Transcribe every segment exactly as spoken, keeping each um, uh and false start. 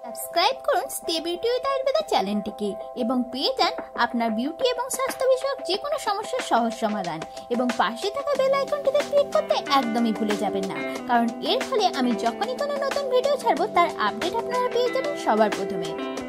Subscribe করুন stay beauty with Ayurveda চ্যানেলটিকে এবং পেয়ে যান আপনার বিউটি এবং স্বাস্থ্য বিষয়ক যে কোনো সমস্যার সহজ সমাধান। এবং পাশে থাকা বেল আইকনটিতে ক্লিক করতে একদমই ভুলে যাবেন না, কারণ এর ফলে আমি যখনই কোনো নতুন ভিডিও ছাড়বো তার আপডেট আপনারা পেয়ে যাবেন সবার প্রথমে।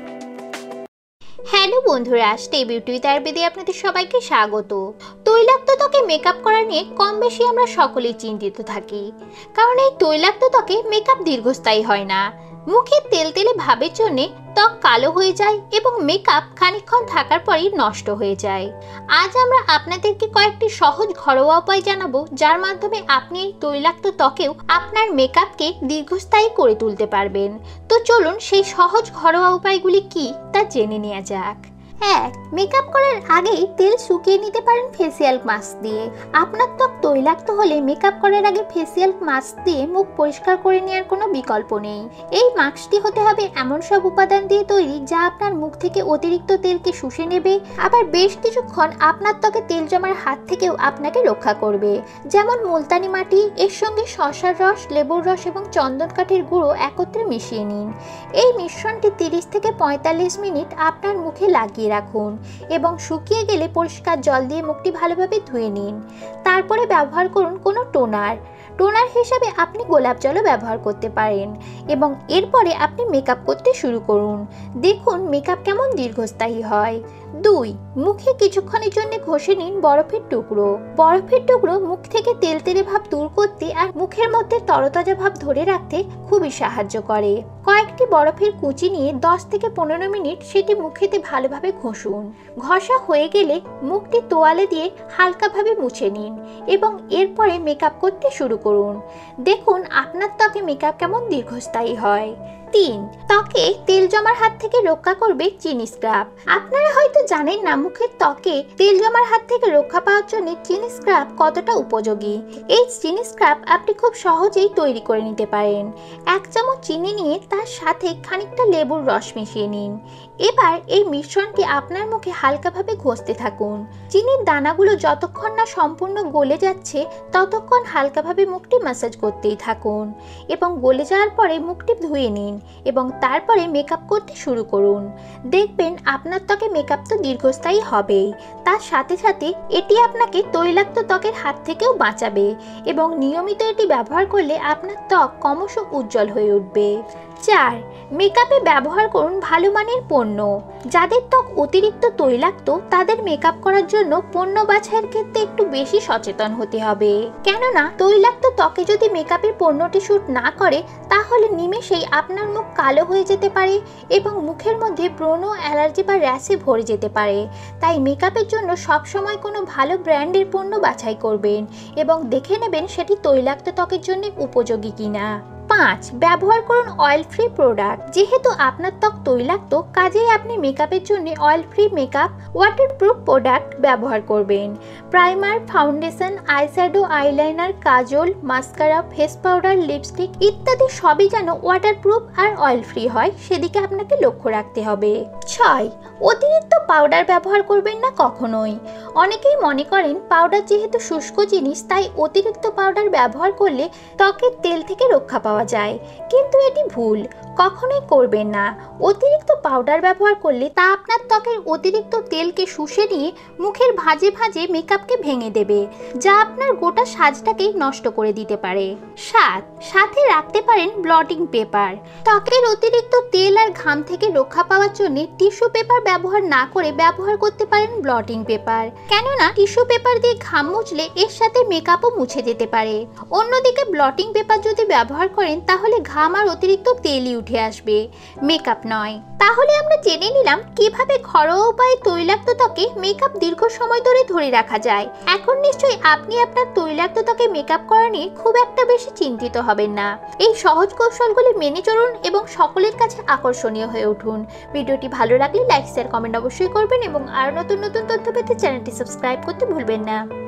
হ্যালো বন্ধুরা, স্টে বিউটি উইথ আয়ুর্বেদে আপনাদের সবাইকে স্বাগত। তৈলাক্ত ত্বকে মেকআপ করা নিয়ে কম বেশি আমরা সকলেই চিন্তিত থাকি, কারণ এই তৈলাক্ত ত্বকে মেকআপ দীর্ঘস্থায়ী হয় না। মুখে তেল তেলে ভাবের জন্য ত্বক কালো হয়ে যায় এবং মেকআপ খানিকক্ষণ থাকার পরেই নষ্ট হয়ে যায়। আজ আমরা আপনাদেরকে কয়েকটি সহজ ঘরোয়া উপায় জানাবো, যার মাধ্যমে আপনি এই তৈলাক্ত ত্বকেও আপনার মেকআপকে দীর্ঘস্থায়ী করে তুলতে পারবেন। তো চলুন সেই সহজ ঘরোয়া উপায়গুলি কি তা জেনে নেওয়া যাক। এক, মেকআপ করার আগেই তেল শুকিয়ে নিতে পারেন ফেসিয়াল মাস্ক দিয়ে। আপনার ত্বক তৈলাক্ত হলে মেকআপ করার আগে ফেসিয়াল মাস্ক দিয়ে মুখ পরিষ্কার করে নেওয়ার কোনো বিকল্প নেই। এই মাস্কটি হতে হবে এমন সব উপাদান দিয়ে তৈরি যা আপনার মুখ থেকে অতিরিক্ত তেলকে শুষে নেবে, আবার বেশ কিছুক্ষণ আপনার ত্বকে তেল জমার হাত থেকেও আপনাকে রক্ষা করবে। যেমন মুলতানি মাটি, এর সঙ্গে শসার রস, লেবুর রস এবং চন্দন কাঠের গুঁড়ো একত্রে মিশিয়ে নিন। এই মিশ্রণটি তিরিশ থেকে পঁয়তাল্লিশ মিনিট আপনার মুখে লাগিয়ে রাখুন এবং শুকিয়ে গেলে পরিষ্কার জল দিয়ে মুখটি ভালোভাবে ধুয়ে নিন। তারপরে ব্যবহার করুন কোনো টোনার। টোনার হিসাবে আপনি গোলাপ জলও ব্যবহার করতে পারেন এবং এরপরে আপনি মেকআপ করতে শুরু করুন। দেখুন মেকআপ কেমন দীর্ঘস্থায়ী হয়। দুই, মুখে কিছুক্ষণের জন্য ঘষে নিন বরফের টুকরো। বরফের টুকরো মুখ থেকে তেল তেলে ভাব দূর করতে আর মুখের মধ্যে তরতাজা ভাব ধরে রাখতে খুবই সাহায্য করে। কয়েকটি বরফের কুচি নিয়ে দশ থেকে পনেরো মিনিট সেটি মুখেতে ভালোভাবে ঘষুন। ঘষা হয়ে গেলে মুখটি তোয়ালে দিয়ে হালকাভাবে মুছে নিন এবং এরপরে মেকআপ করতে শুরু করুন। দেখুন আপনার ত্বকে মেকআপ কেমন দীর্ঘস্থায়ী হয়। তিন, ত্বকে তেল জমার হাত থেকে রক্ষা করবে চিনি স্ক্রাব। আপনারা হয়তো জানেন না মুখের ত্বকে তেল জমার হাত থেকে রক্ষা পাওয়ার জন্য চিনি স্ক্রাব কতটা উপযোগী। এই চিনি স্ক্রাব আপনি খুব সহজেই তৈরি করে নিতে পারেন। এক চামচ চিনি নিয়ে তার সাথে খানিকটা লেবুর রস মিশিয়ে নিন। এবার এই মিশ্রণটি আপনার মুখে হালকাভাবে ঘষতে থাকুন। চিনির দানাগুলো যতক্ষণ না সম্পূর্ণ গলে যাচ্ছে ততক্ষণ হালকাভাবে মুখটি ম্যাসাজ করতেই থাকুন এবং গলে যাওয়ার পরে মুখটি ধুয়ে নিন এবং তারপরে মেকআপ করতে শুরু করুন। দেখবেন আপনার ত্বকে মেকআপ তো দীর্ঘস্থায়ী হবেই, তার সাথে সাথে এটি আপনাকে তৈলাক্ত ত্বকের হাত থেকেও বাঁচাবে এবং নিয়মিত এটি ব্যবহার করলে আপনার ত্বক ক্রমশ উজ্জ্বল হয়ে উঠবে। চার, মেকআপে ব্যবহার করুন ভালো মানের পণ্য। যাদের ত্বক অতিরিক্ত তৈলাক্ত তাদের মেকআপ করার জন্য পণ্য বাছাইয়ের ক্ষেত্রে একটু বেশি সচেতন হতে হবে, কেননা তৈলাক্ত ত্বকে যদি মেকআপের পণ্যটি স্যুট না করে তাহলে নিমেষেই আপনার মুখ কালো হয়ে যেতে পারে এবং মুখের মধ্যে ব্রণ, অ্যালার্জি বা র্যাশে ভরে যেতে পারে। তাই মেকআপের জন্য সবসময় কোনো ভালো ব্র্যান্ডের পণ্য বাছাই করবেন এবং দেখে নেবেন সেটি তৈলাক্ত ত্বকের জন্য উপযোগী কিনা। পাঁচ, ব্যবহার করুন অয়েল ফ্রি প্রোডাক্ট। যেহেতু আপনার ত্বক তৈলাক্ত, কাজেই আপনি মেকআপের জন্য oil free makeup waterproof product ব্যবহার করবেন। প্রাইমার, ফাউন্ডেশন, আইশ্যাডো, আইলাইনার, কাজল, মাস্কারা, ফেস পাউডার, লিপস্টিক ইত্যাদি সবই যেন ওয়াটারপ্রুফ আর অয়েল ফ্রি হয় সেদিকে আপনাকে লক্ষ্য রাখতে হবে। ছয়, অতিরিক্ত পাউডার ব্যবহার করবেন না কখনোই। অনেকেই মনে করেন পাউডার যেহেতু শুষ্ক জিনিস তাই অতিরিক্ত পাউডার ব্যবহার করলে ত্বকের তেল থেকে রক্ষা পাওয়া যায়, কিন্তু এটি ভুল। কখনোই করবেন না। অতিরিক্ত পাউডার ব্যবহার করলে তা আপনার ত্বকের অতিরিক্ত তেলকে শুষে নিয়ে মুখের ভাঁজে ভাঁজে মেকআপকে ভেঙে দেবে, যা আপনার গোটা সাজটাকেই নষ্ট করে দিতে পারে। সাত, সাথে রাখতে পারেন ব্লটিং পেপার। ত্বকের অতিরিক্ত তেল আর ঘাম থেকে রক্ষা পাওয়ার জন্য টিস্যু পেপার ব্যবহার না করে ব্যবহার করতে পারেন ব্লটিং পেপার, কেননা টিস্যু পেপার দিয়ে ঘাম মুছলে এর সাথে মেকআপও মুছে যেতে পারে। অন্যদিকে ব্লটিং পেপার যদি ব্যবহার করেন তাহলে ঘাম আর অতিরিক্ত তেলই উঠে আসবে, মেকআপ নয়। তাহলে আমরা জেনে নিলাম কিভাবে ঘরোয়া উপায়ে তৈলাক্ত ত্বকে মেকআপ দীর্ঘ সময় ধরে ধরে রাখা যায়। এখন নিশ্চয়ই আপনি আপনার তৈলাক্ত ত্বকে মেকআপ করা নিয়ে খুব একটা বেশি চিন্তিত হবেন না। এই সহজ কৌশলগুলি মেনে চলুন এবং সকলের কাছে আকর্ষণীয় হয়ে উঠুন। ভিডিওটি ভালো লাগলে লাইক, শেয়ার, কমেন্ট অবশ্যই করবেন এবং আরও নতুন নতুন তথ্য পেতে চ্যানেলটি সাবস্ক্রাইব করতে ভুলবেন না।